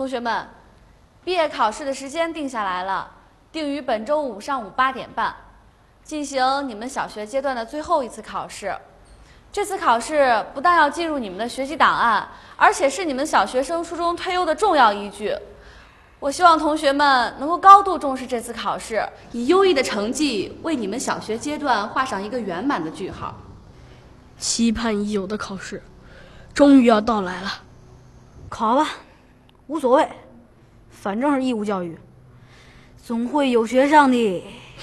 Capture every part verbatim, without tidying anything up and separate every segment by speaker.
Speaker 1: 同学们，毕业考试的时间定下来了，定于本周五上午八点半，进行你们小学阶段的最后一次考试。这次考试不但要进入你们的学习档案，而且是你们小学生初中退优的重要依据。我希望同学们能够高度重视这次考试，以优异的成绩为你们小学阶段画上一个圆满的句号。
Speaker 2: 期盼已久的考试，终于要到来了。
Speaker 3: 考吧，无所谓，反正是义务教育，总会有学上的。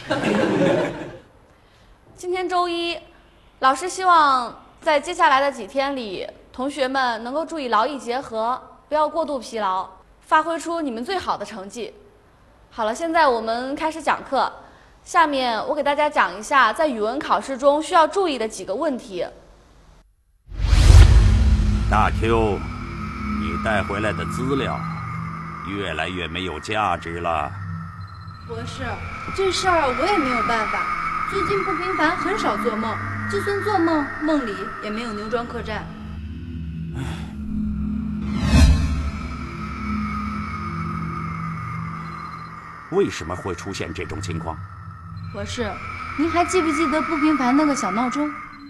Speaker 1: 今天周一，老师希望在接下来的几天里，同学们能够注意劳逸结合，不要过度疲劳，发挥出你们最好的成绩。好了，现在我们开始讲课。下面我给大家讲一下在语文考试中需要注意的几个问题。
Speaker 4: 大 Q， 你带回来的资料越来越没有价值了。
Speaker 5: 博士，这事儿我也没有办法。最近不平凡很少做梦，就算做梦，梦里也没有牛庄客栈。
Speaker 4: 为什么会出现这种情况？
Speaker 5: 博士，您还记不记得不平凡那个小闹钟？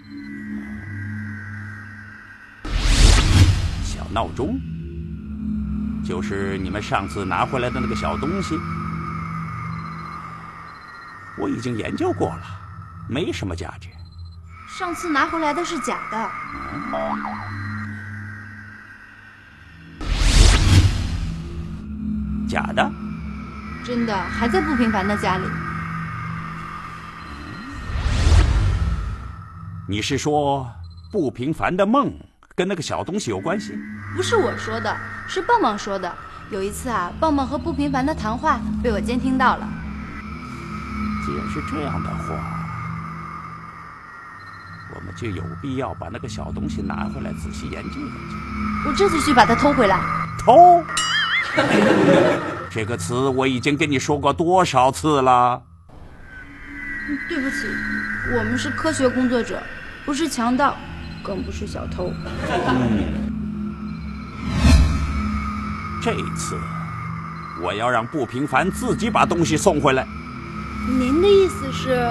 Speaker 4: 小闹钟？就是你们上次拿回来的那个小东西？我已经研究过了，没什么价值。
Speaker 5: 上次拿回来的是假的。
Speaker 4: 假的？
Speaker 5: 真的，还在不平凡的家里。
Speaker 4: 你是说不平凡的梦跟那个小东西有关系？
Speaker 5: 不是我说的，是棒棒说的。有一次啊，棒棒和不平凡的谈话被我监听到了。
Speaker 4: 既然是这样的话，我们就有必要把那个小东西拿回来仔细研究研究。
Speaker 5: 我这就去把它偷回来。
Speaker 4: 偷？这个词我已经跟你说过多少次了？
Speaker 5: 对不起，我们是科学工作者，不是强盗，更不是小偷。
Speaker 4: 嗯，这次我要让不平凡自己把东西送回来。
Speaker 5: 您的意思是？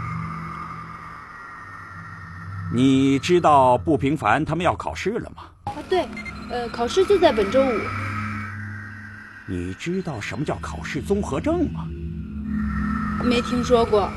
Speaker 4: 你知道不平凡他们要考试了吗？
Speaker 5: 啊，对，呃，考试就在本周五。
Speaker 4: 你知道什么叫考试综合症吗？
Speaker 5: 没听说过。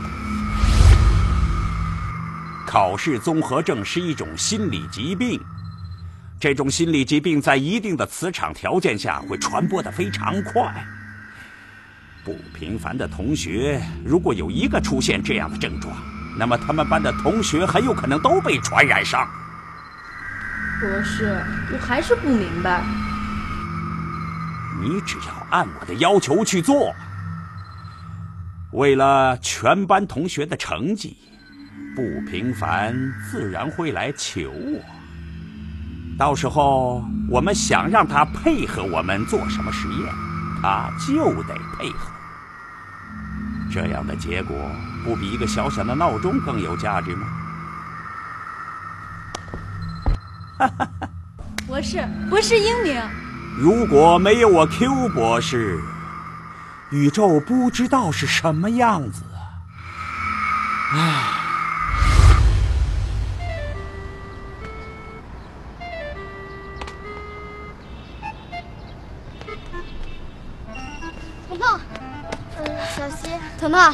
Speaker 4: 考试综合症是一种心理疾病，这种心理疾病在一定的磁场条件下会传播得非常快。不平凡的同学如果有一个出现这样的症状，那么他们班的同学很有可能都被传染上。
Speaker 5: 博士，我还是不明白。
Speaker 4: 你只要按我的要求去做，为了全班同学的成绩，不平凡自然会来求我。到时候我们想让他配合我们做什么实验，他就得配合。这样的结果不比一个小小的闹钟更有价值吗？
Speaker 5: 博士，博士英明。
Speaker 4: 如果没有我 Q 博士，宇宙不知道是什么样子啊！唉。
Speaker 6: 彤彤，嗯，小溪，
Speaker 3: 彤彤，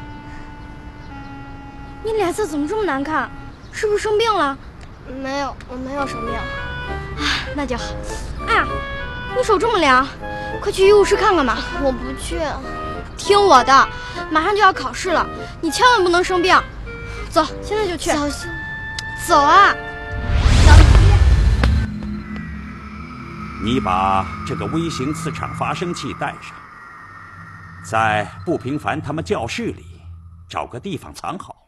Speaker 3: 你脸色怎么这么难看？是不是生病了？
Speaker 6: 没有，我没有生病。
Speaker 3: 啊，那就好。哎呀，你手这么凉，快去医务室看看吧。
Speaker 6: 我不去。
Speaker 3: 听我的，马上就要考试了，你千万不能生病。走，现在就去。
Speaker 6: 小溪，
Speaker 3: 走啊！
Speaker 6: 小溪，
Speaker 4: 你把这个微型磁场发生器带上，在不平凡他们教室里找个地方藏好。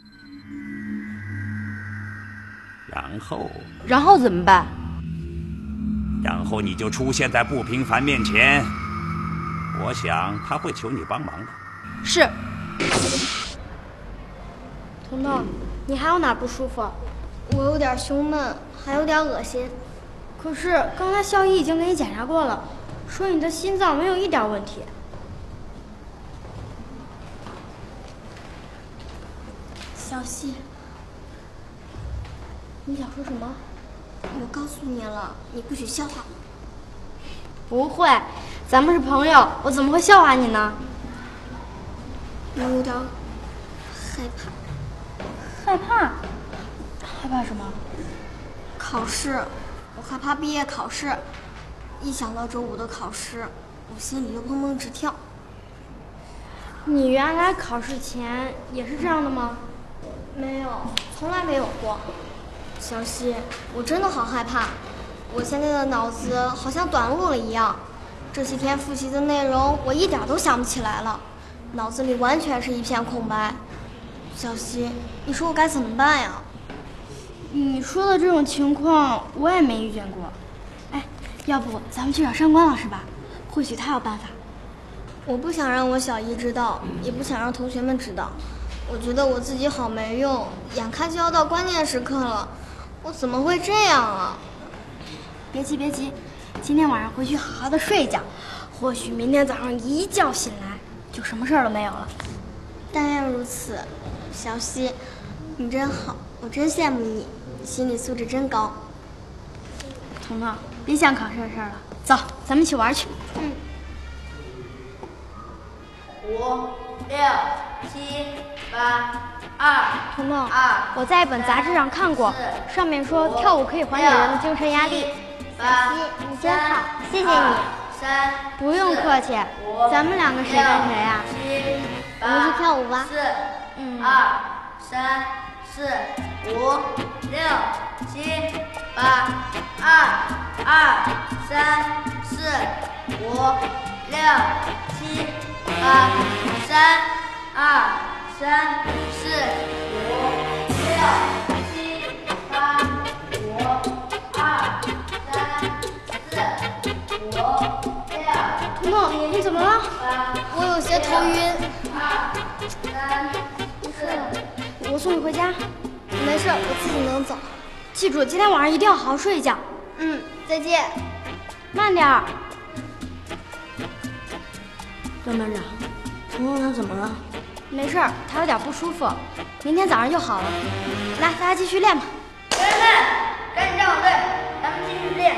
Speaker 4: 然后，
Speaker 5: 然后怎么办？
Speaker 4: 然后你就出现在不平凡面前，我想他会求你帮忙的。
Speaker 5: 是。
Speaker 3: 彤彤，你还有哪不舒服？
Speaker 6: 我有点胸闷，还有点恶心。
Speaker 3: 可是刚才校医已经给你检查过了，
Speaker 6: 说你的心脏没有一点问题。小希，你想说什么？我告诉你了，你不许笑话我。不会，咱们是朋友，我怎么会笑话你呢？我有点害怕。害怕？害怕什么？考试，我害怕毕业考试。一想到周五的考试，我心里就砰砰直跳。你原来考试前也是这样的吗？没有，从来没有过。小希，我真的好害怕，我现在的脑子好像短路了一样。这些天复习的内容我一点都想不起来了，脑子里完全是一片空白。小希，你说我该怎么办呀？你说的这种情况我也没遇见过。哎，要不咱们去找上官老师吧，或许他有办法。我不想让我小姨知道，也不想让同学们知道。我觉得我自己好没用，眼看就要到关键时刻了，我怎么会这样啊？别急别急，今天晚上回去好好的睡一觉，或许明天早上一觉醒来就什么事儿都没有了。但愿如此。小希，你真好，我真羡慕你，你心理素质真高。彤彤，别想考试的事儿了，走，咱们一起玩去。嗯。
Speaker 7: 五、六、七、八、二。
Speaker 6: 彤彤，
Speaker 7: 二，
Speaker 6: 我在一本杂志上看过，上面说跳舞可以缓解人的精神压力。小希，你真好，谢谢你。
Speaker 7: 三，
Speaker 6: 不用客气，咱们两个谁跟谁呀？我们去跳舞吧。
Speaker 7: 四，
Speaker 6: 嗯。
Speaker 7: 二、三、四、五、六、七、八、二、二、三、四、五、六、七、八、三、二、三、四、五、六、七、八、五、二、三、四、五、六。
Speaker 6: 彤彤，你怎么了？我有些头晕。
Speaker 7: 二、三、
Speaker 6: 我送你回家。没事，我自己能走。记住，今天晚上一定要好好睡一觉。嗯，再见。慢点儿。
Speaker 3: 段班长，彤彤她怎么了？
Speaker 6: 没事，她有点不舒服，明天早上就好了。来，大家继续练吧。
Speaker 7: 同学们，赶紧站好队，咱们继续练。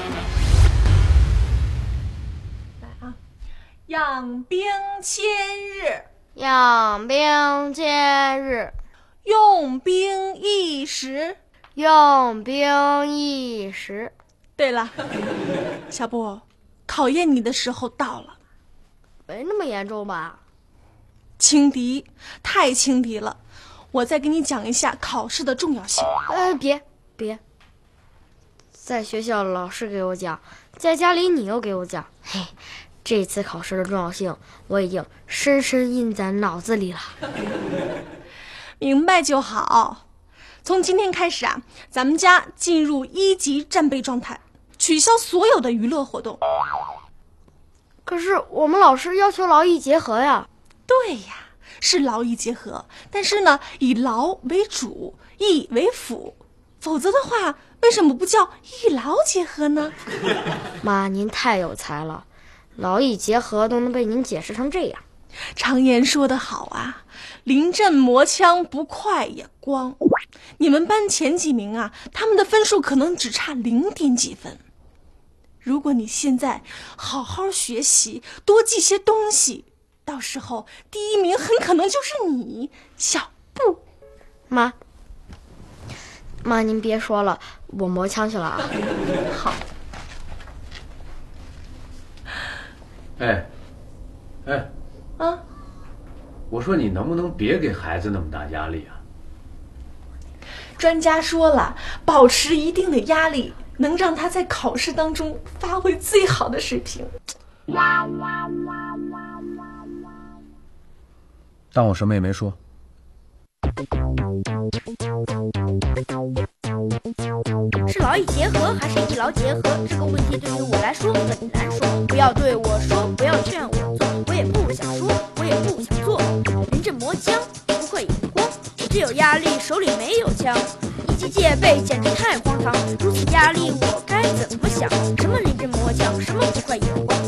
Speaker 8: 来啊！养兵千日，
Speaker 6: 养兵千日，
Speaker 8: 用兵一时。
Speaker 6: 用兵一时。
Speaker 8: 对了，小布，考验你的时候到了。
Speaker 6: 没那么严重吧？
Speaker 8: 轻敌，太轻敌了。我再给你讲一下考试的重要性。
Speaker 6: 呃，别别，在学校老师给我讲，在家里你又给我讲，嘿，这次考试的重要性我已经深深印在脑子里了。
Speaker 8: 明白就好。从今天开始啊，咱们家进入一级战备状态，取消所有的娱乐活动。
Speaker 6: 可是我们老师要求劳逸结合呀。
Speaker 8: 对呀，是劳逸结合，但是呢，以劳为主，逸为辅，否则的话，为什么不叫一劳结合呢？
Speaker 6: 妈，您太有才了，劳逸结合都能被您解释成这样。
Speaker 8: 常言说得好啊，临阵磨枪不快也光。你们班前几名啊，他们的分数可能只差零点几分。如果你现在好好学习，多记些东西，到时候第一名很可能就是你，小布。
Speaker 6: 妈，妈，您别说了，我磨枪去了啊。好。
Speaker 9: 哎，哎，
Speaker 8: 啊，
Speaker 9: 我说你能不能别给孩子那么大压力啊？
Speaker 8: 专家说了，保持一定的压力，能让他在考试当中发挥最好的水平。
Speaker 9: 当我什么也没说。
Speaker 10: 是劳逸结合还是一劳结合？这个问题对于我来说很难说。不要对我说，不要劝我做，我也不想说，我也不想做。临阵磨枪，不会眼光，我只有压力，手里没有枪。一级戒备简直太荒唐，如此压力我该怎么想？什么临阵磨枪，什么不快眼光？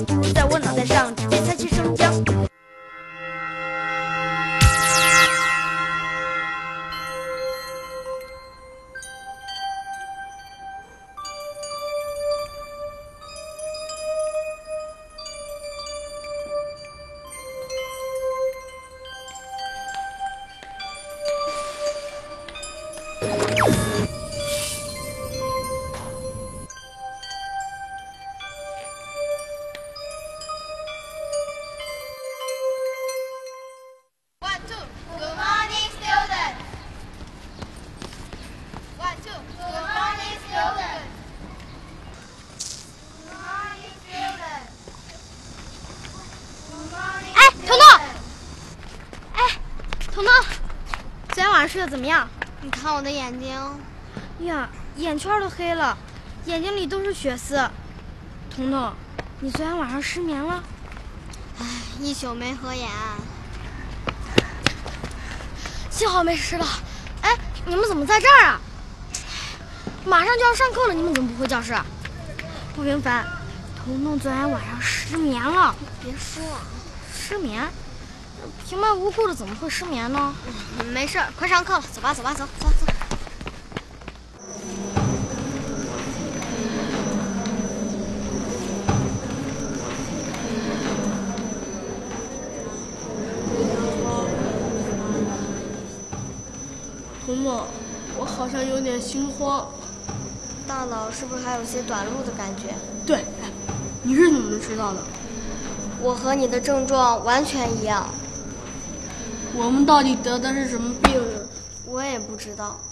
Speaker 6: 彤彤，昨天晚上睡得怎么样？你看我的眼睛，呀，眼圈都黑了，眼睛里都是血丝。彤彤，你昨天晚上失眠了？唉，一宿没合眼。幸好没事了。哎，你们怎么在这儿啊？马上就要上课了，你们怎么不回教室？不平凡，彤彤昨天晚上失眠了。别说了，失眠？平白无故的怎么会失眠呢？嗯、没事，快上课了，走吧，走吧，走走走。
Speaker 2: 彤彤，我好像有点心慌，
Speaker 6: 大脑是不是还有些短路的感觉？
Speaker 2: 对，你是怎么知道的？
Speaker 6: 我和你的症状完全一样。
Speaker 2: 我们到底得的是什么病呢？
Speaker 6: 我也不知道。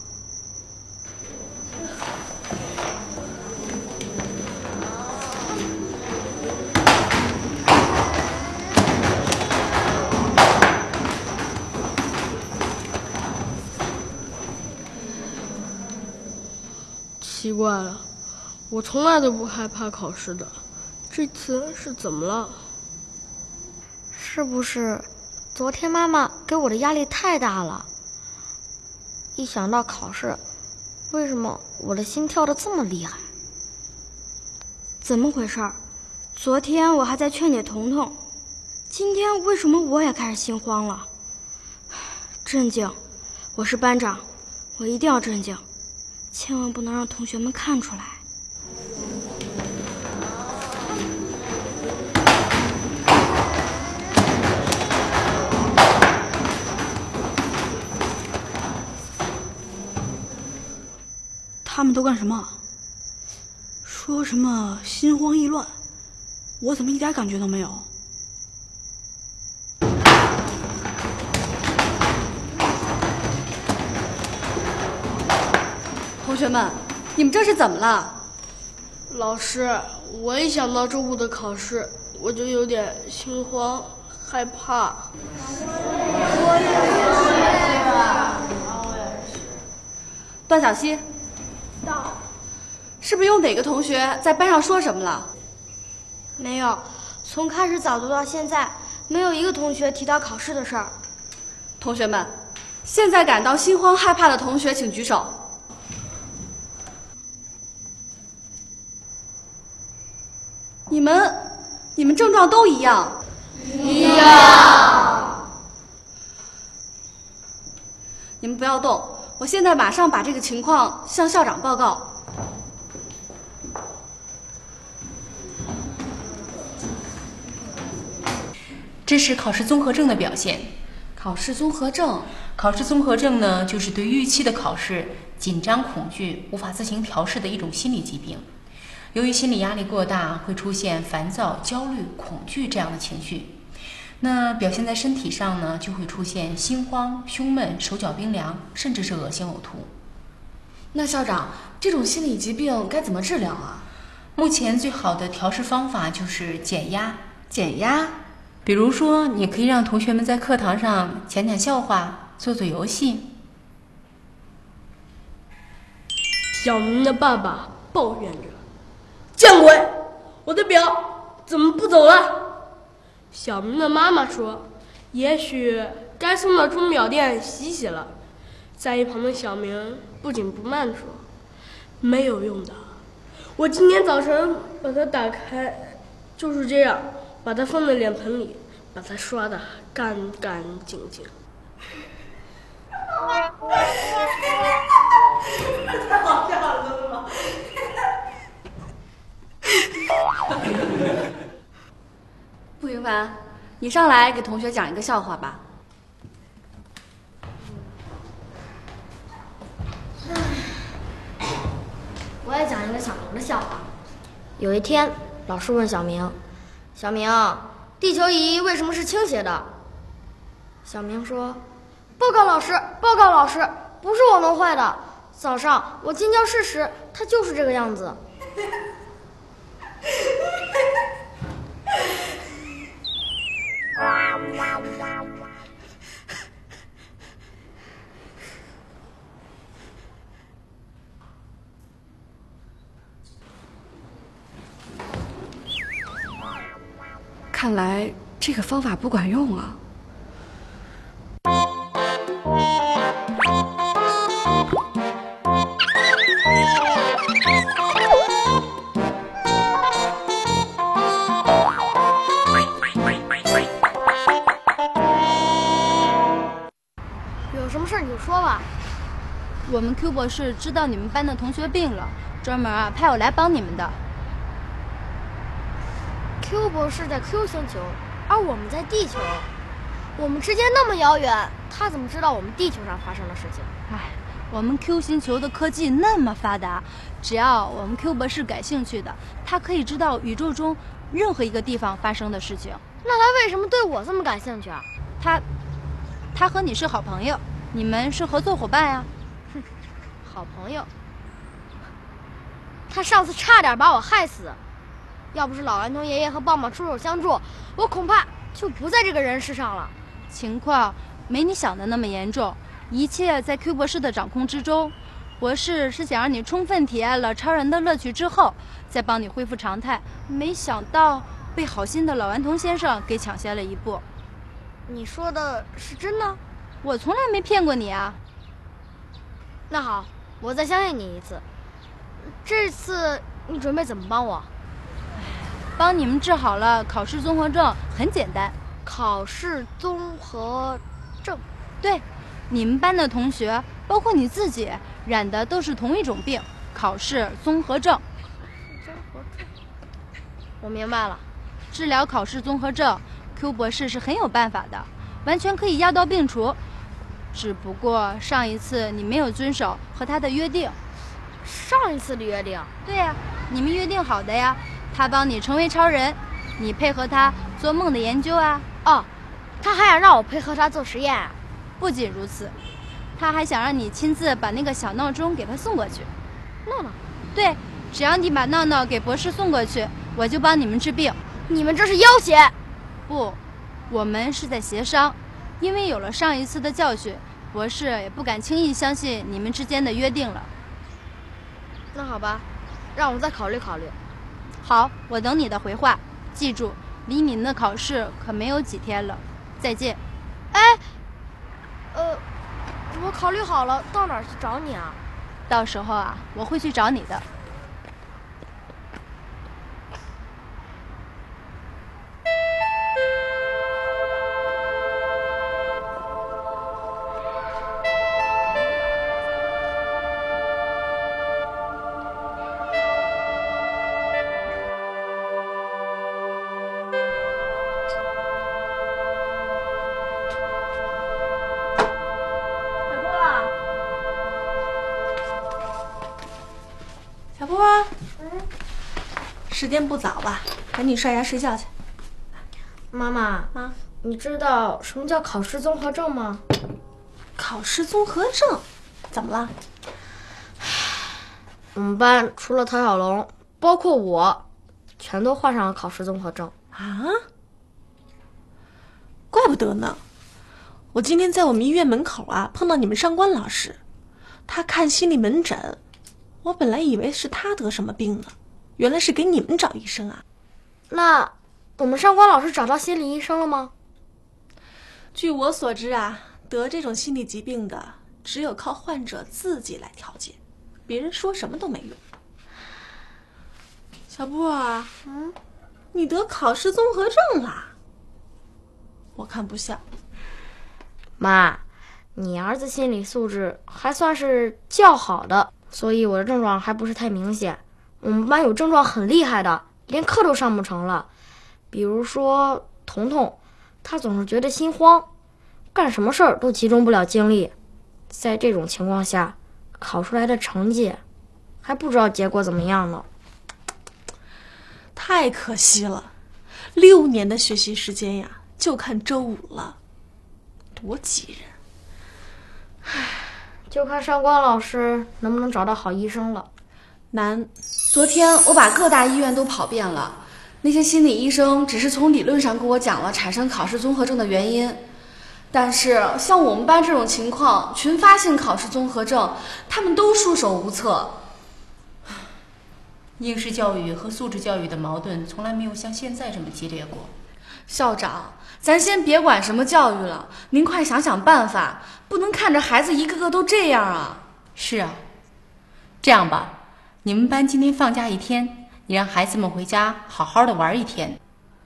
Speaker 2: 奇怪了，我从来都不害怕考试的，这次是怎么了？
Speaker 6: 是不是昨天妈妈给我的压力太大了？一想到考试，为什么我的心跳得这么厉害？
Speaker 3: 怎么回事？昨天我还在劝解彤彤，今天为什么我也开始心慌了？镇静，我是班长，我一定要镇静，千万不能让同学们看出来。
Speaker 11: 他们都干什么？说什么心慌意乱，我怎么一点感觉都没有？
Speaker 1: 同学们，你们这是怎么了？
Speaker 2: 老师，我一想到周五的考试，我就有点心慌害怕。
Speaker 1: 我也是。段小希。到。是不是有哪个同学在班上说什么了？
Speaker 3: 没有，从开始早读到现在，没有一个同学提到考试的事儿。
Speaker 1: 同学们，现在感到心慌害怕的同学请举手。你们，你们症状都一样。
Speaker 5: 一样。
Speaker 1: 你们不要动，我现在马上把这个情况向校长报告。
Speaker 12: 这是考试综合症的表现。
Speaker 1: 考试综合症，
Speaker 12: 考试综合症呢，就是对预期的考试紧张、恐惧、无法自行调试的一种心理疾病。由于心理压力过大，会出现烦躁、焦虑、恐惧这样的情绪。那表现在身体上呢，就会出现心慌、胸闷、手脚冰凉，甚至是恶心呕吐。
Speaker 1: 那校长，这种心理疾病该怎么治疗啊？
Speaker 12: 目前最好的调试方法就是减压。
Speaker 1: 减压？
Speaker 12: 比如说，你可以让同学们在课堂上讲讲笑话，做做游戏。
Speaker 2: 小明的爸爸抱怨着：“见鬼！我的表怎么不走了？”小明的妈妈说：“也许该送到钟表店洗洗了。”在一旁的小明不紧不慢说：“没有用的，我今天早晨把它打开，就是这样。”把它放在脸盆里，把它刷得干干净净。
Speaker 5: 太好笑了吗？
Speaker 1: 不平凡，你上来给同学讲一个笑话吧。
Speaker 6: 我也讲一个小明的笑话。有一天，老师问小明。小明，地球仪为什么是倾斜的？小明说：“报告老师，报告老师，不是我弄坏的。早上我进教室时，它就是这个样子。”
Speaker 13: 看来这个方法不管用啊。
Speaker 6: 有什么事你就说吧。
Speaker 5: 我们 Q 博士知道你们班的同学病了，专门啊派我来帮你们的。
Speaker 6: Q 博士在 Q 星球，而我们在地球，我们之间那么遥远，他怎么知道我们地球上发生的事情？
Speaker 5: 哎，我们 Q 星球的科技那么发达，只要我们 Q 博士感兴趣的，他可以知道宇宙中任何一个地方发生的事情。
Speaker 6: 那他为什么对我这么感兴趣啊？
Speaker 5: 他，他和你是好朋友，你们是合作伙伴呀。
Speaker 6: 哼，好朋友。他上次差点把我害死。要不是老顽童爷爷和棒棒出手相助，我恐怕就不在这个人世上了。
Speaker 5: 情况没你想的那么严重，一切在 Q 博士的掌控之中。博士是想让你充分体验了超人的乐趣之后，再帮你恢复常态。没想到被好心的老顽童先生给抢先了一步。
Speaker 6: 你说的是真的？
Speaker 5: 我从来没骗过你啊。
Speaker 6: 那好，我再相信你一次。这次你准备怎么帮我？
Speaker 5: 帮你们治好了考试综合症，很简单。
Speaker 6: 考试综合症？
Speaker 5: 对，你们班的同学，包括你自己，染的都是同一种病——考试综合症。
Speaker 6: 综合症？我明白了。
Speaker 5: 治疗考试综合症 ，Q 博士是很有办法的，完全可以药到病除。只不过上一次你没有遵守和他的约定。
Speaker 6: 上一次的约定？
Speaker 5: 对呀，你们约定好的呀。他帮你成为超人，你配合他做梦的研究啊。
Speaker 6: 哦，他还想让我配合他做实验啊。
Speaker 5: 不仅如此，他还想让你亲自把那个小闹钟给他送过去。
Speaker 6: 闹闹？
Speaker 5: 对，只要你把闹闹给博士送过去，我就帮你们治病。
Speaker 6: 你们这是要挟？
Speaker 5: 不，我们是在协商。因为有了上一次的教训，博士也不敢轻易相信你们之间的约定了。
Speaker 6: 那好吧，让我再考虑考虑。
Speaker 5: 好，我等你的回话。记住，离你们的考试可没有几天了。再见。
Speaker 6: 哎，呃，我考虑好了，到哪儿去找你啊？
Speaker 5: 到时候啊，我会去找你的。
Speaker 8: 时间不早吧，赶紧刷牙睡觉去。
Speaker 6: 妈妈，
Speaker 8: 啊，
Speaker 6: 你知道什么叫考试综合症吗？
Speaker 8: 考试综合症？怎么了？
Speaker 6: 我们班除了唐小龙，包括我，全都患上了考试综合症。
Speaker 8: 啊？怪不得呢！我今天在我们医院门口啊碰到你们上官老师，他看心理门诊，我本来以为是他得什么病呢。原来是给你们找医生啊！
Speaker 6: 那我们上官老师找到心理医生了吗？
Speaker 8: 据我所知啊，得这种心理疾病的只有靠患者自己来调节，别人说什么都没用。小波啊，
Speaker 6: 嗯，
Speaker 8: 你得考试综合症啦？我看不像。
Speaker 6: 妈，你儿子心理素质还算是较好的，所以我的症状还不是太明显。我们班有症状很厉害的，连课都上不成了。比如说彤彤，他总是觉得心慌，干什么事儿都集中不了精力。在这种情况下，考出来的成绩还不知道结果怎么样呢。
Speaker 8: 太可惜了，六年的学习时间呀，就看周五了，多急人。
Speaker 6: 唉，就看上官老师能不能找到好医生了。
Speaker 8: 难。
Speaker 1: 昨天我把各大医院都跑遍了，那些心理医生只是从理论上跟我讲了产生考试综合症的原因，但是像我们班这种情况，群发性考试综合症，他们都束手无策。
Speaker 12: 应试教育和素质教育的矛盾从来没有像现在这么激烈过。
Speaker 1: 校长，咱先别管什么教育了，您快想想办法，不能看着孩子一个个都这样啊。
Speaker 12: 是啊，这样吧，你们班今天放假一天，你让孩子们回家好好的玩一天。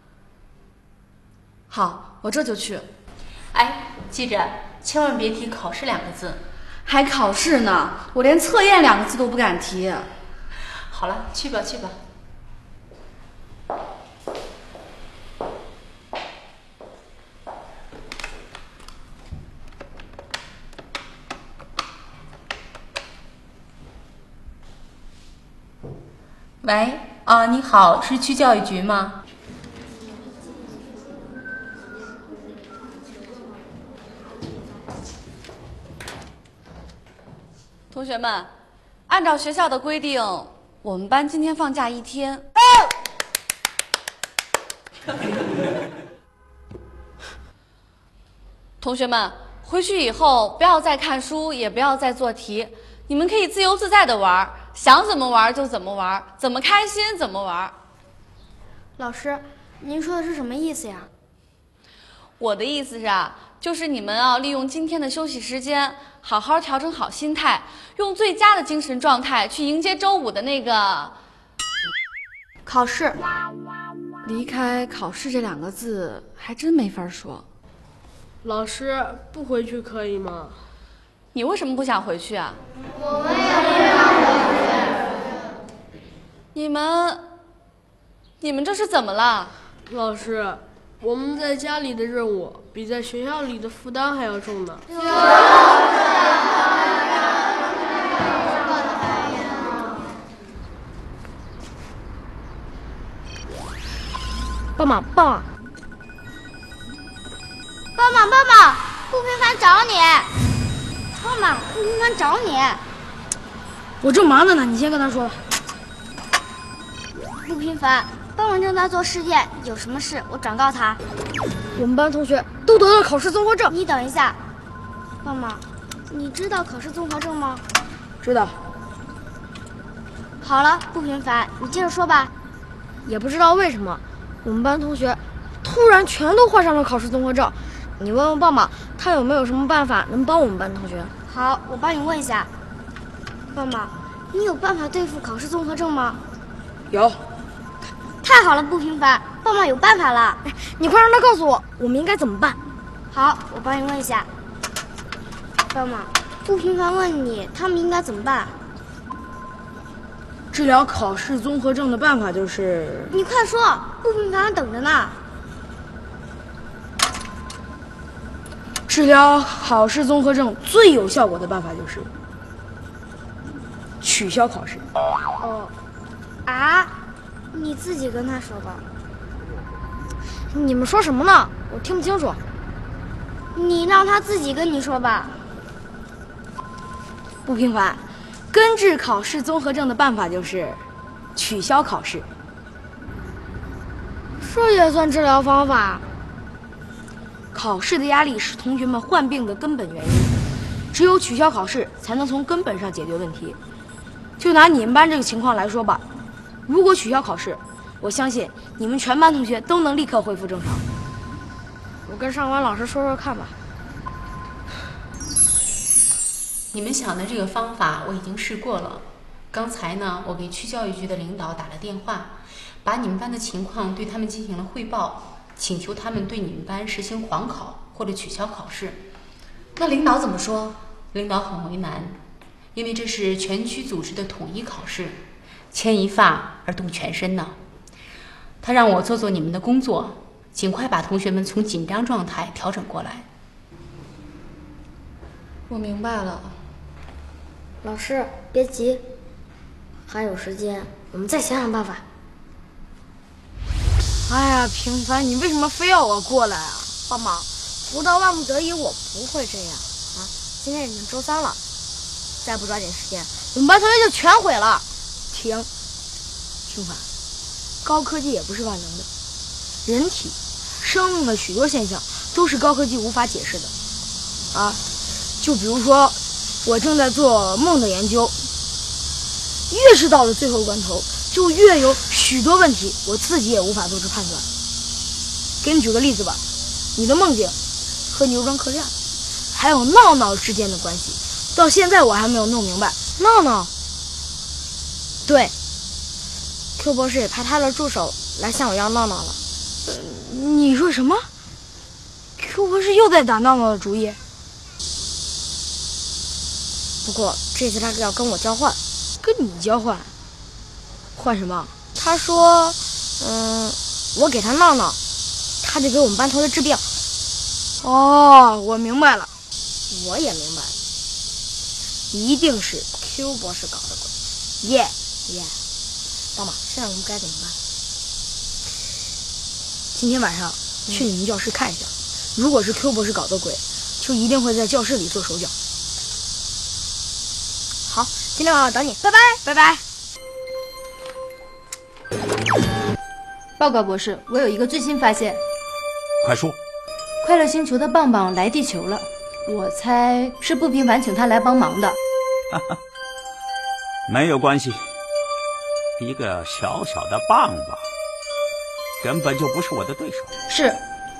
Speaker 1: 好，我这就去。
Speaker 12: 哎，记着，千万别提考试两个字。
Speaker 1: 还考试呢，我连测验两个字都不敢提。
Speaker 12: 好了，去吧去吧。喂，啊，你好，是区教育局吗？
Speaker 1: 同学们，按照学校的规定，我们班今天放假一天。同学们，回去以后不要再看书，也不要再做题，你们可以自由自在的玩，想怎么玩就怎么玩，怎么开心怎么玩。
Speaker 6: 老师，您说的是什么意思呀？
Speaker 1: 我的意思是啊，就是你们要利用今天的休息时间，好好调整好心态，用最佳的精神状态去迎接周五的那个
Speaker 6: 考试。
Speaker 1: 离开考试这两个字还真没法说。
Speaker 2: 老师，不回去可以吗？
Speaker 1: 你为什么不想回去啊？
Speaker 7: 我们也不想回去。
Speaker 1: 你们，你们这是怎么了？
Speaker 2: 老师，我们在家里的任务比在学校里的负担还要重呢。
Speaker 7: 就是。
Speaker 6: 帮忙，帮忙！ 帮忙，帮忙！顾平凡找你。帮忙，顾平凡找你。
Speaker 11: 我正忙着呢，你先跟他说吧。
Speaker 6: 顾平凡，帮忙正在做试验，有什么事我转告他。
Speaker 11: 我们班同学都得了考试综合症。
Speaker 6: 你等一下，帮忙，你知道考试综合症吗？
Speaker 11: 知道。
Speaker 6: 好了，顾平凡，你接着说吧。
Speaker 11: 也不知道为什么，我们班同学突然全都患上了考试综合症。你问问棒棒，他有没有什么办法能帮我们班同学？
Speaker 6: 好，我帮你问一下。棒棒，你有办法对付考试综合症吗？
Speaker 11: 有。
Speaker 6: 太好了，不平凡，棒棒有办法了。
Speaker 11: 你快让他告诉我，我们应该怎么办？
Speaker 6: 好，我帮你问一下。棒棒，不平凡问你，他们应该怎么办？
Speaker 11: 治疗考试综合症的办法就是……
Speaker 6: 你快说，不平凡等着呢。
Speaker 11: 治疗考试综合症最有效果的办法就是取消考试。
Speaker 6: 哦，啊，你自己跟他说吧。
Speaker 11: 你们说什么呢？我听不清楚。
Speaker 6: 你让他自己跟你说吧。
Speaker 11: 不平凡，根治考试综合症的办法就是取消考试。
Speaker 6: 这也算治疗方法？
Speaker 11: 考试的压力是同学们患病的根本原因，只有取消考试，才能从根本上解决问题。就拿你们班这个情况来说吧，如果取消考试，我相信你们全班同学都能立刻恢复正常。我跟上官老师说说看吧。
Speaker 12: 你们想的这个方法我已经试过了。刚才呢，我给区教育局的领导打了电话，把你们班的情况对他们进行了汇报，请求他们对你们班实行缓考或者取消考试。
Speaker 1: 那领导怎么说？
Speaker 12: 领导很为难，因为这是全区组织的统一考试，牵一发而动全身呢。他让我做做你们的工作，尽快把同学们从紧张状态调整过来。
Speaker 1: 我明白了。
Speaker 6: 老师，别急，还有时间，我们再想想办法。
Speaker 11: 哎呀，平凡，你为什么非要我过来啊？
Speaker 6: 帮忙，不到万不得已，我不会这样啊！今天已经周三了，再不抓紧时间，我们班同学就全毁了。
Speaker 11: 停，平凡，高科技也不是万能的，人体、生命的许多现象都是高科技无法解释的。啊，就比如说，我正在做梦的研究，越是到了最后关头，就越有许多问题，我自己也无法做出判断。 给你举个例子吧，你的梦境和牛庄客栈还有闹闹之间的关系，到现在我还没有弄明白。
Speaker 6: 闹闹，对 ，Q 博士也派他的助手来向我要闹闹了。
Speaker 11: 呃，你说什么 ？Q 博士又在打闹闹的主意？
Speaker 6: 不过这次他要跟我交换。
Speaker 11: 跟你交换？换什么？
Speaker 6: 他说，嗯，我给他闹闹，他就给我们班同学治病。
Speaker 11: 哦，我明白了。
Speaker 6: 我也明白了，一定是 Q 博士搞的鬼。耶耶，爸妈，现在我们该怎么办？
Speaker 11: 今天晚上去你们教室看一下，如果是 Q 博士搞的鬼，就一定会在教室里做手脚。
Speaker 6: 好，今天晚上等你，拜拜，
Speaker 11: 拜拜。
Speaker 5: 报告博士，我有一个最新发现。
Speaker 4: 快说。
Speaker 5: 快乐星球的棒棒来地球了，我猜是不平凡请他来帮忙的。
Speaker 4: 哈哈，没有关系，一个小小的棒棒根本就不是我的对手。
Speaker 5: 是。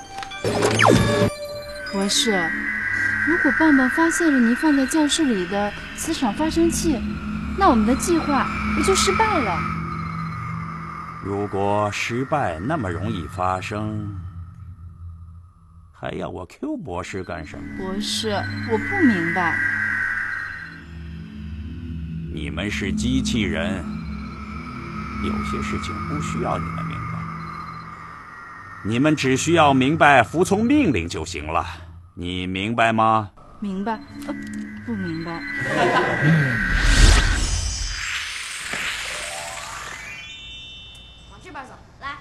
Speaker 5: 博士，如果棒棒发现了您放在教室里的磁场发生器，那我们的计划也就失败了。
Speaker 4: 如果失败那么容易发生，还要我 Q 博士干什么？
Speaker 5: 博士，我不明白。
Speaker 4: 你们是机器人，有些事情不需要你们明白，你们只需要明白服从命令就行了。你明白吗？
Speaker 5: 明白，呃，不明白。
Speaker 6: 往这边走，来。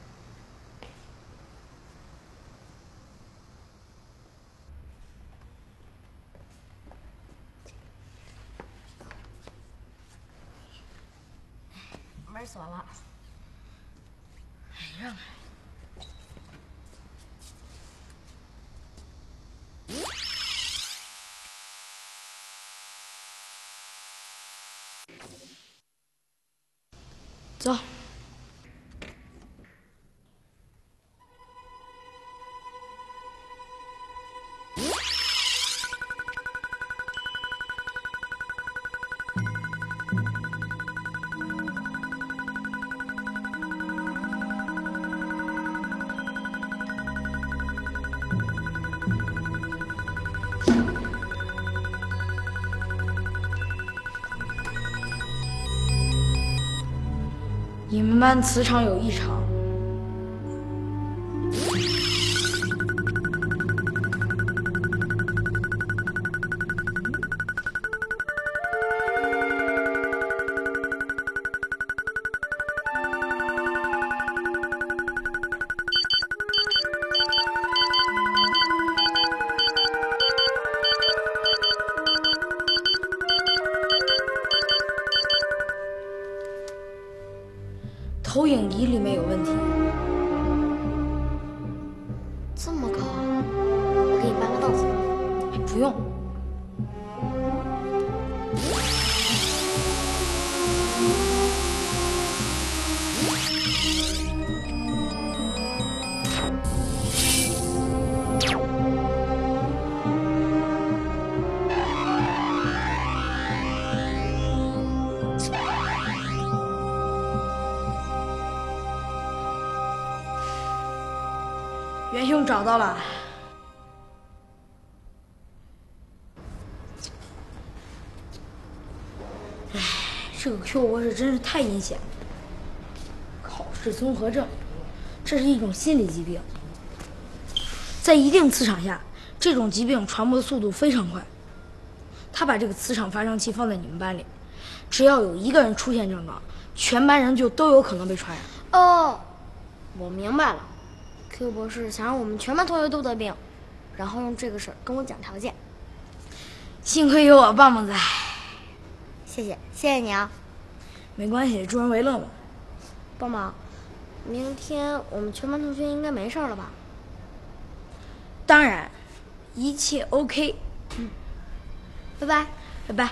Speaker 6: 门锁了。哎，让开。
Speaker 11: 走。你们班磁场有异常。投影仪里面有问题。
Speaker 6: 这么高，我给你搬个凳子。
Speaker 11: 不用。元凶找到了。唉，这个 Q 博士真是太阴险了。考试综合症，这是一种心理疾病，在一定磁场下，这种疾病传播的速度非常快。他把这个磁场发生器放在你们班里，只要有一个人出现症状，全班人就都有可能被传染。
Speaker 6: 哦，我明白了。Q 博士想让我们全班同学都得病，然后用这个事儿跟我讲条件。
Speaker 11: 幸亏有我棒棒在。
Speaker 6: 谢谢，谢谢你啊。
Speaker 11: 没关系，助人为乐嘛。
Speaker 6: 棒棒，明天我们全班同学应该没事了吧？
Speaker 11: 当然，一切 OK。
Speaker 6: 嗯，拜拜，
Speaker 11: 拜拜。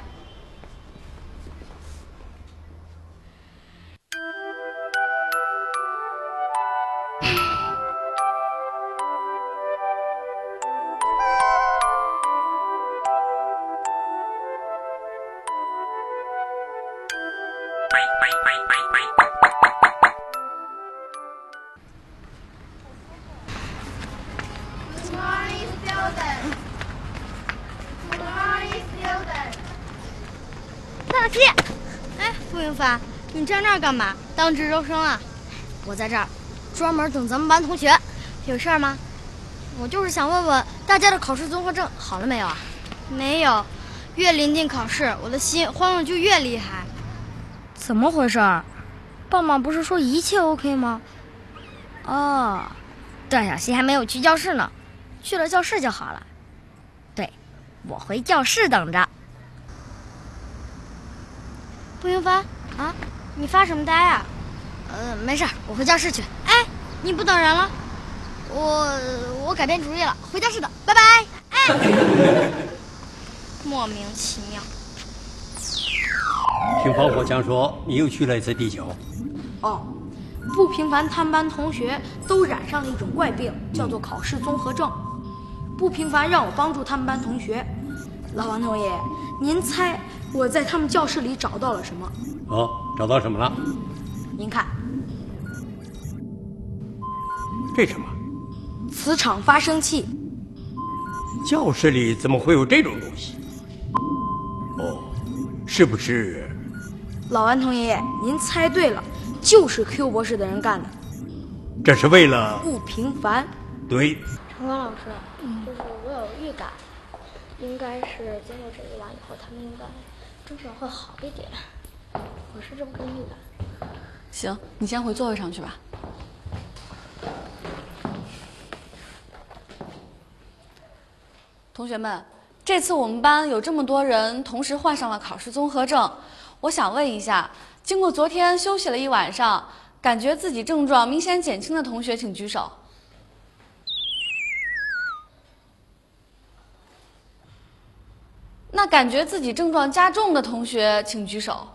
Speaker 6: 大西，哎，付云帆，你站这儿干嘛？当值周生啊？我在这儿，专门等咱们班同学。有事儿吗？我就是想问问大家的考试综合症好了没有啊？没有，越临近考试，我的心慌的就越厉害。怎么回事儿？爸妈不是说一切 OK 吗？哦，段小希还没有去教室呢，去了教室就好了。对，我回教室等着。不云帆啊，你发什么呆啊？呃，没事，我回教室去。哎，你不等人了？我我改变主意了，回教室等，拜拜。哎，莫名其妙。
Speaker 14: 听防火墙说，你又去了一次地球。
Speaker 11: 哦，不平凡探班同学都染上了一种怪病，叫做考试综合症。不平凡让我帮助他们班同学。老王同爷，您猜我在他们教室里找到了什么？
Speaker 14: 哦，找到什么了？
Speaker 11: 您看，
Speaker 14: 这什么？
Speaker 11: 磁场发生器。
Speaker 14: 教室里怎么会有这种东西？哦，是不是？
Speaker 11: 老顽童爷爷，您猜对了，就是 Q 博士的人干的。
Speaker 14: 这是为了
Speaker 11: 不平凡。
Speaker 14: 对。
Speaker 6: 陈光老师，就是我有预感，应该是经过这一晚以后，他们应该症状会好一点。我是这么个预感。
Speaker 1: 行，你先回座位上去吧。同学们，这次我们班有这么多人同时患上了考试综合症，我想问一下，经过昨天休息了一晚上，感觉自己症状明显减轻的同学请举手。那感觉自己症状加重的同学请举手。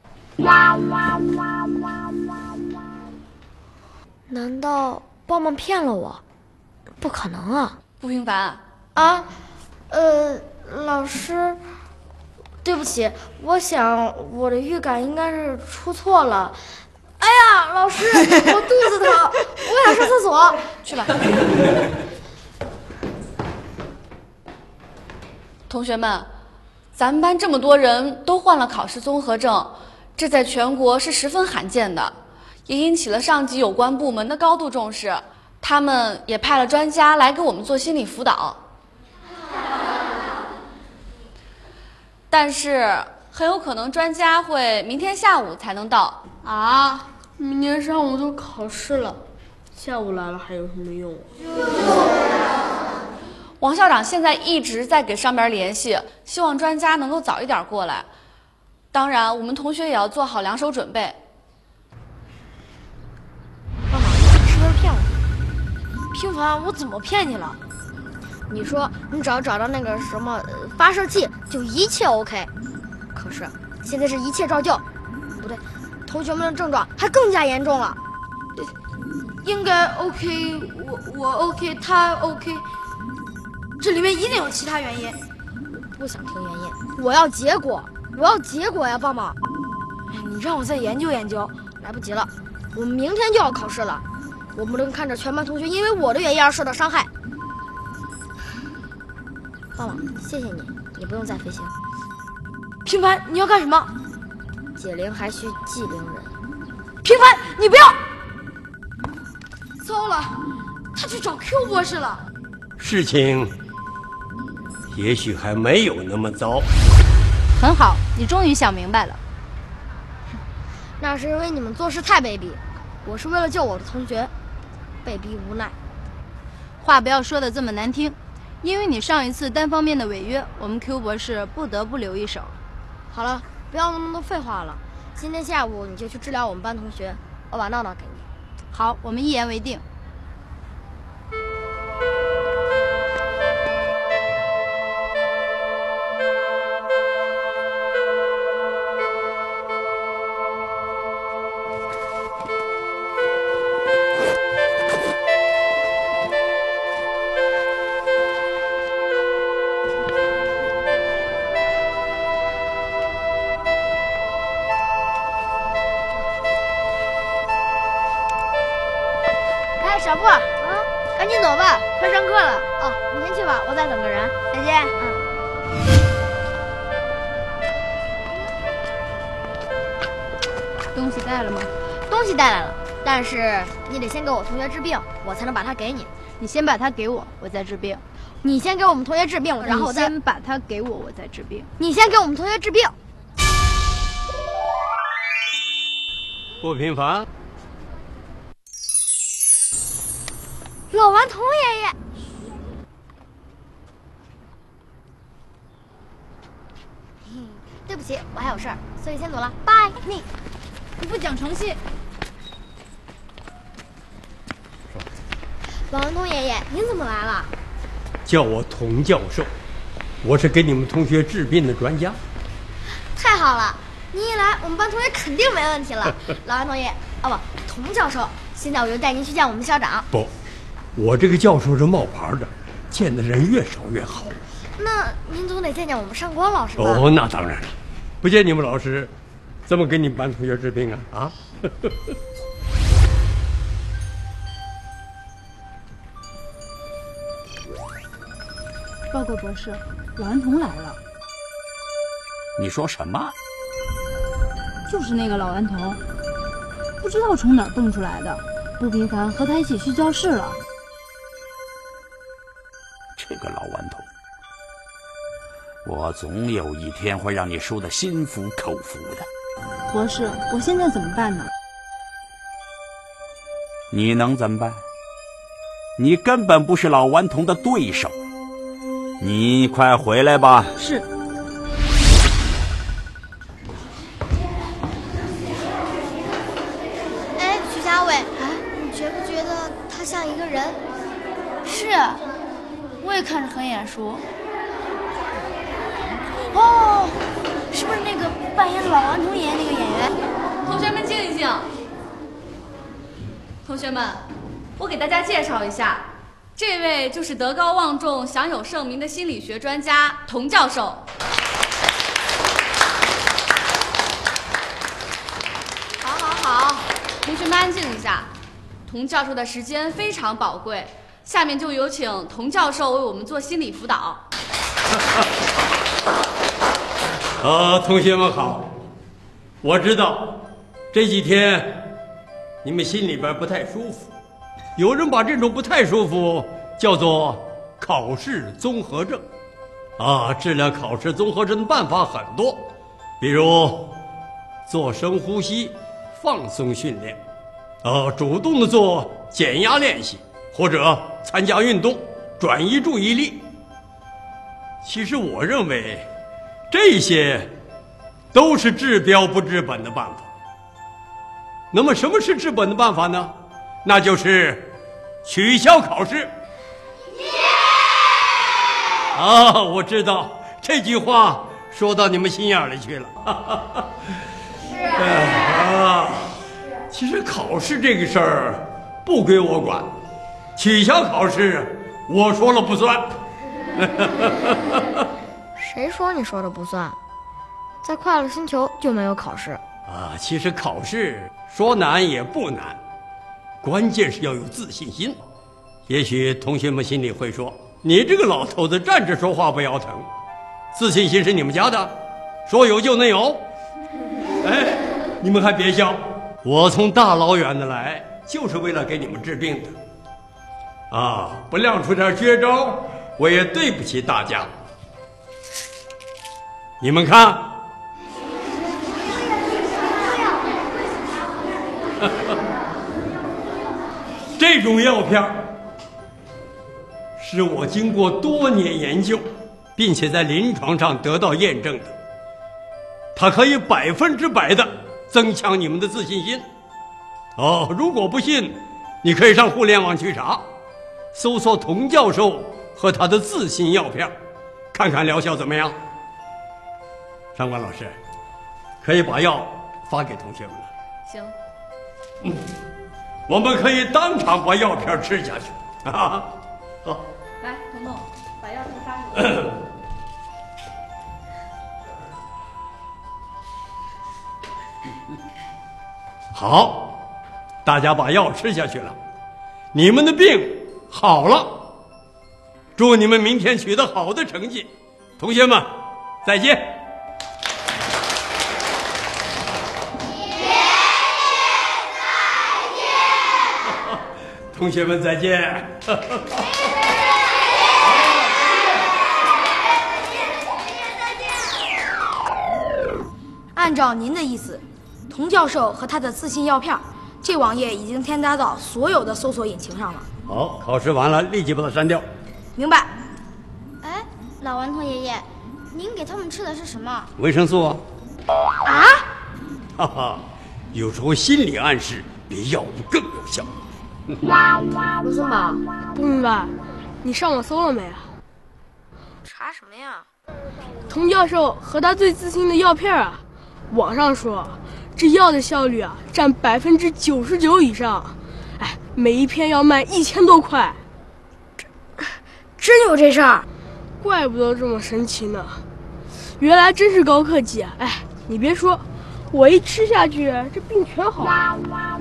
Speaker 6: 难道棒棒骗了我？不可能啊！
Speaker 1: 不平凡
Speaker 6: 啊，呃，老师，对不起，我想我的预感应该是出错了。哎呀，老师，我肚子疼，我想上厕所，
Speaker 1: 去吧。同学们，咱们班这么多人都患了考试综合症，这在全国是十分罕见的，也引起了上级有关部门的高度重视。他们也派了专家来给我们做心理辅导，但是很有可能专家会明天下午才能到
Speaker 2: 啊！明天上午都考试了，下午来了还有什么用
Speaker 1: 啊？王校长现在一直在给上边联系，希望专家能够早一点过来。当然，我们同学也要做好两手准备。
Speaker 6: 爸爸，你是不是骗我？平凡，我怎么骗你了？你说你只要找到那个什么发射器，就一切 OK。可是现在是一切照旧，不对，同学们的症状还更加严重了。
Speaker 11: 应该 OK， 我我 OK， 他 OK， 这里面一定有其他原因。
Speaker 6: 我不想听原因，我要结果，我要结果呀，棒棒。
Speaker 11: 你让我再研究研究，
Speaker 6: 来不及了，我们明天就要考试了。我不能看着全班同学因为我的原因而受到伤害。棒棒，谢谢你，你不用再飞行。
Speaker 11: 平凡，你要干什么？
Speaker 6: 解铃还须系铃人。
Speaker 11: 平凡，你不要！糟了，他去找 Q 博士了。
Speaker 14: 事情也许还没有那么糟。
Speaker 5: 很好，你终于想明白了。
Speaker 6: 那是因为你们做事太卑鄙，我是为了救我的同学。被逼无奈，
Speaker 5: 话不要说的这么难听，因为你上一次单方面的违约，我们 Q 博士不得不留一手。
Speaker 6: 好了，不要那么多废话了，今天下午你就去治疗我们班同学，我把闹闹给你。
Speaker 5: 好，我们一言为定。
Speaker 6: 过了。哦，你先去吧，我再等个人。再见。
Speaker 5: 嗯。东西带了吗？
Speaker 6: 东西带来了，但是你得先给我同学治病，我才能把它给你。
Speaker 5: 你先把它给我，我再治病。
Speaker 6: 你先给我们同学治病，然后我再
Speaker 5: 先把它给我，我再治病。
Speaker 6: 你先给我们同学治病。
Speaker 14: 不平凡。
Speaker 6: 老顽童爷爷。对不起，我还有事儿，所以先走了，拜。
Speaker 5: 你，你不讲诚信。
Speaker 6: 老顽童爷爷，您怎么来了？
Speaker 14: 叫我童教授，我是给你们同学治病的专家。
Speaker 6: 太好了，您一来，我们班同学肯定没问题了。老顽童爷爷，哦不，童教授，现在我就带您去见我们校长。
Speaker 14: 不，我这个教授是冒牌的，见的人越少越好。
Speaker 6: 那您总得见见我们上官老师吧？
Speaker 14: 哦，那当然了，不见你们老师，怎么给你们班同学治病啊？啊？
Speaker 5: 报告博士，老顽童来了。
Speaker 4: 你说什么？
Speaker 5: 就是那个老顽童，不知道从哪儿蹦出来的。不平凡和他一起去教室了。
Speaker 4: 这个老顽童，我总有一天会让你输得心服口服的。
Speaker 5: 博士，我现在怎么办呢？
Speaker 4: 你能怎么办？你根本不是老顽童的对手。你快回来吧。
Speaker 5: 是。
Speaker 6: 哎，徐家伟，哎，你觉不觉得他像一个人？
Speaker 10: 是，我也看着很眼熟。哦，是不是那个扮演老顽童爷爷那个演员？
Speaker 1: 同学们静一静。同学们，我给大家介绍一下。这位就是德高望重、享有盛名的心理学专家童教授。好，好，好，同学们安静一下。童教授的时间非常宝贵，下面就有请童教授为我们做心理辅导。
Speaker 14: 啊，同学们好，我知道这几天你们心里边不太舒服。有人把这种不太舒服叫做考试综合症，啊，治疗考试综合症的办法很多，比如做深呼吸、放松训练，啊，主动的做减压练习，或者参加运动，转移注意力。其实我认为，这些都是治标不治本的办法。那么，什么是治本的办法呢？那就是取消考试。啊，我知道这句话说到你们心眼里去了。是啊，其实考试这个事儿不归我管，取消考试我说了不算。
Speaker 6: 谁说你说的不算？在快乐星球就没有考试
Speaker 14: 啊。其实考试说难也不难。关键是要有自信心。也许同学们心里会说，你这个老头子站着说话不腰疼，自信心是你们家的，说有就能有。哎，你们还别笑，我从大老远的来就是为了给你们治病的啊，不亮出点绝招我也对不起大家。你们看这种药片是我经过多年研究，并且在临床上得到验证的，它可以百分之百的增强你们的自信心。哦，如果不信，你可以上互联网去查，搜索童教授和他的自信药片，看看疗效怎么样。上官老师，可以把药发给同学们了。
Speaker 1: 行。
Speaker 14: 嗯。我们可以当场把药片吃下去啊！好，
Speaker 1: 来，彤彤，把药片发给我。
Speaker 14: 好，大家把药吃下去了，你们的病好了， 祝你们明天取得好的成绩。同学们，再见。同学们再见。
Speaker 11: 按照您的意思，童教授和他的自信药片，这网页已经添加到所有的搜索引擎上了。
Speaker 14: 好，考试完了立即把它删掉。
Speaker 11: 明白。
Speaker 6: 哎，老顽童爷爷，您给他们吃的是什么？
Speaker 14: 维生素啊。
Speaker 6: 啊？
Speaker 14: 哈哈，有时候心理暗示比药物更有效。
Speaker 2: 罗森堡，不明白，你上网搜了没啊？
Speaker 11: 查什么呀？
Speaker 2: 童教授和他最自信的药片啊，网上说这药的效率啊占百分之九十九以上，哎，每一片要卖一千多块。
Speaker 11: 真有这事儿？
Speaker 2: 怪不得这么神奇呢，原来真是高科技啊！哎，你别说，我一吃下去，这病全好了。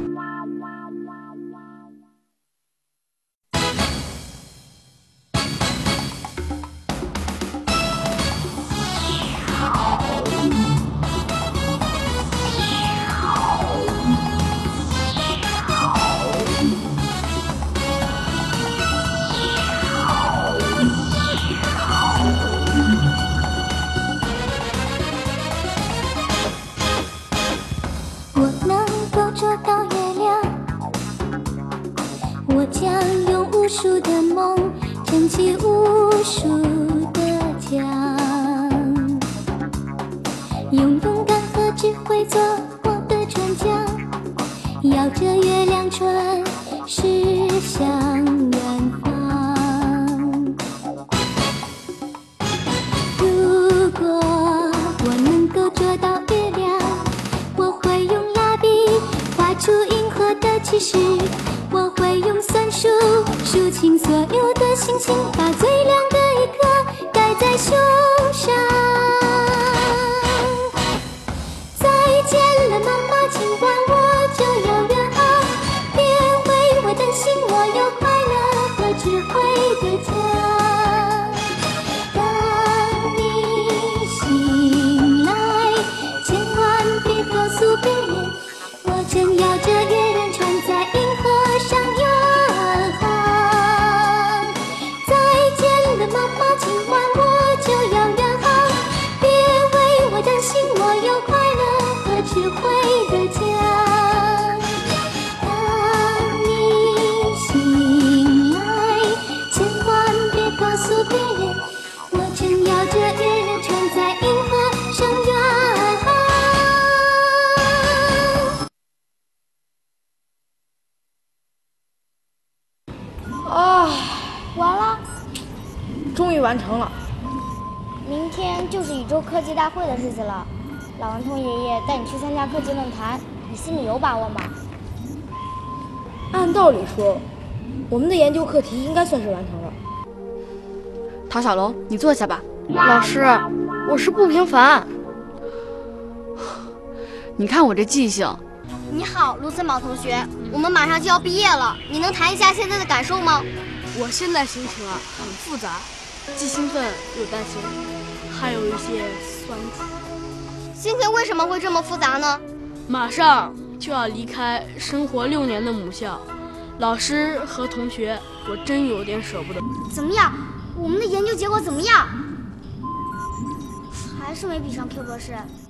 Speaker 15: 无数的梦，撑起无数的家，用勇敢和智慧做我的船桨，摇着月亮船驶向远方。如果我能够捉到月亮，我会用蜡笔画出银河的骑士，我会用算术数清所有的星星，把最亮的一颗戴在胸上。再见了，妈妈，今晚我就要远航，别为我担心，我有快乐和智慧的家。当你醒来，千万别告诉别人，我正摇着月亮船在银河上远航。再见了，妈妈，今晚我就要远航，别为我担心，我有快乐和智慧的家。当你醒来，千万别告诉别人，我正摇着月亮船在银河上远航。
Speaker 11: 啊，
Speaker 6: 完了，
Speaker 11: 终于完成了。
Speaker 6: 明天就是宇宙科技大会的日子了。老顽童爷爷带你去参加科技论坛，你心里有把握吗？
Speaker 11: 按道理说，我们的研究课题应该算是完成了。
Speaker 13: 陶小龙，你坐下吧。
Speaker 11: 老师，我是不平凡。
Speaker 13: 你看我这记性。
Speaker 6: 你好，卢森堡同学，我们马上就要毕业了，你能谈一下现在的感受吗？
Speaker 2: 我现在心情啊很复杂，既兴奋又担心，还有一些酸楚。
Speaker 6: 心情为什么会这么复杂呢？
Speaker 2: 马上就要离开生活六年的母校，老师和同学，我真有点舍不得。
Speaker 6: 怎么样？我们的研究结果怎么样？还是没比上 Q 博士。